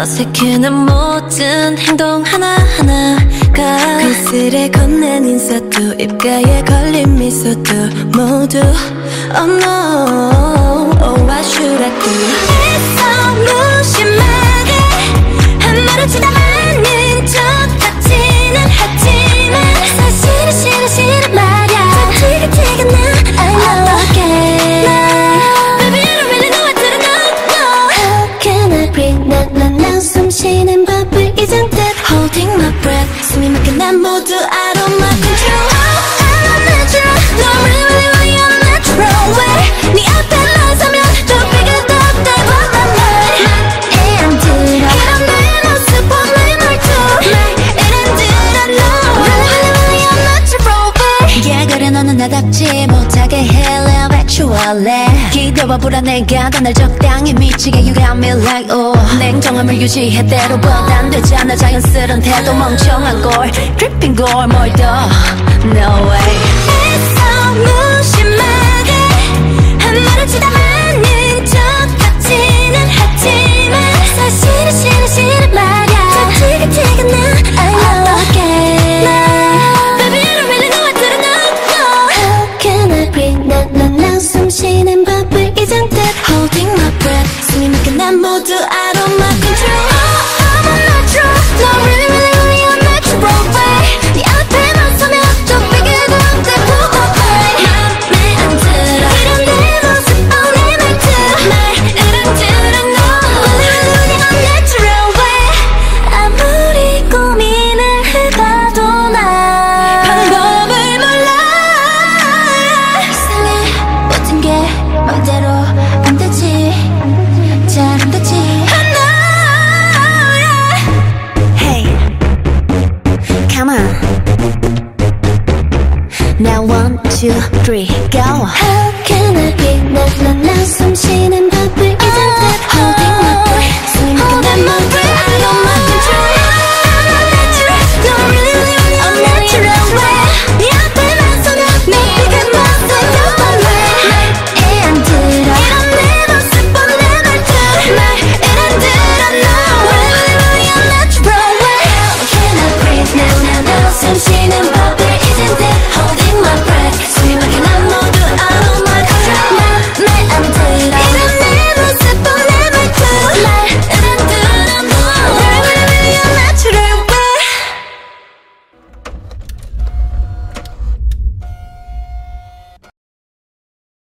어색해 난 모든 행동 하나하나가 그슬에 건넨 인사도 입가에 걸린 미소도 모두 Oh no, oh what should I do? 애써 무심하게 한 말을 치다 않는 척 같지는 하지만 사실은 싫은 말야 더 티격태격 나 I know again Baby I don't really know what to do no How can I breathe 난 숨 쉬는 법을 잊은 듯 Holding my breath 숨이 막힌 난 모두 out of my control I'm unnatural No really unnatural way 네 앞에만 서면 좀 비교도 없다고 my mind 안 들어 이런 내 모습 보면 말투 안 들어 no Really unnatural way Yeah 그래 너는 나답지 못하게 해 Actually 기대와 불안해가 더 날 적당히 미치게 You got me like oh 냉정함을 유지해 때로보다 안 되잖아 자연스런 태도 멍청한 걸 Dripping 걸 뭘 더 No way 애써 무심하게 한 말을 치다 않는 척 같지는 하지만 사실은 싫은 말야 더 티격태격 나 I know again Baby I don't really know what to do no How can I breathe 난 숨 쉬는 법을 잊은 듯 Holding my breath 숨이 막힌 난 모두 out of my control I'm unnatural No really unnatural way 네 앞에만 서면 좀 비교도 없다고 맘에 안 들어 이런 내 모습 내 말투 말을 안 들어 no Really unnatural way 아무리 고민을 해봐도 난 방법을 몰라 이상해 모든 게 맘대로 안 되지 잘 안 되지 I know yeah. Hey come on Now 1, 2, 3 go